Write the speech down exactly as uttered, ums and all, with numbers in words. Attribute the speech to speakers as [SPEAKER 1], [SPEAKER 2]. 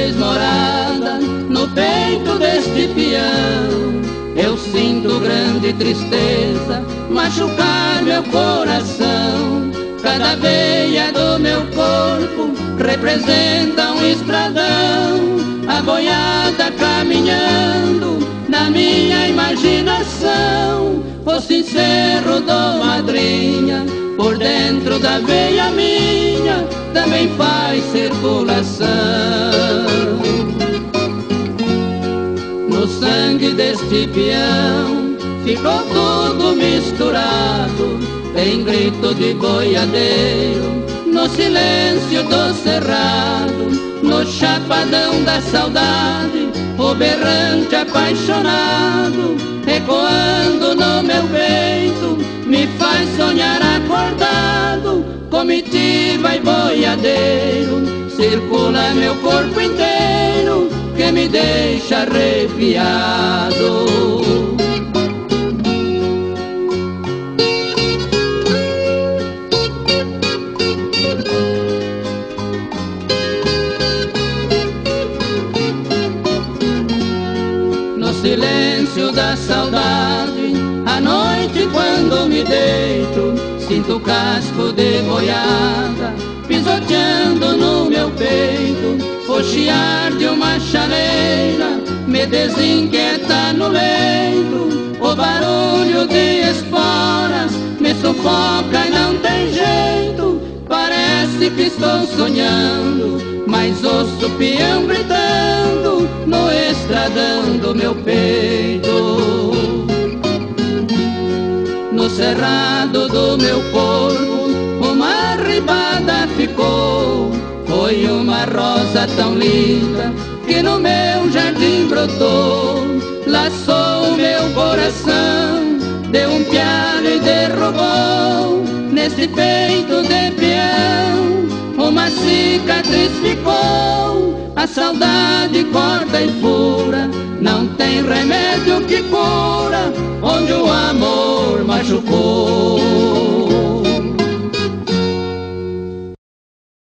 [SPEAKER 1] fez morada no peito deste peão. Eu sinto grande tristeza machucar meu coração. Cada veia do meu corpo representa um estradão, a boiada caminhando na minha imaginação. O sincero do madrinha, por dentro da veia minha, também faz circulação. No sangue deste peão ficou tudo misturado, em grito de boiadeiro, no silêncio do cerrado, no chapadão da saudade, o berrante apaixonado, ecoando no meu peito, me faz sonhar acordado. Comitiva e boiadeiro, circula meu corpo inteiro, que me deixa arrepiado. No silêncio da saudade, à noite quando me deito, sinto o casco de boiada pisoteando no meu peito. O chiar de uma chaleira me desinquieta no leito. O barulho de esporas me sufoca e não tem jeito. Parece que estou sonhando, mas ouço o peão gritando no estradão do meu peito. No cerrado do meu corpo uma ribada ficou. Foi uma rosa tão linda que no meu jardim brotou. Laçou o meu coração, deu um pialo e derrubou. Nesse peito de peão uma cicatriz ficou. A saudade corta e fura, não tem remédio que cura onde o amor machucou.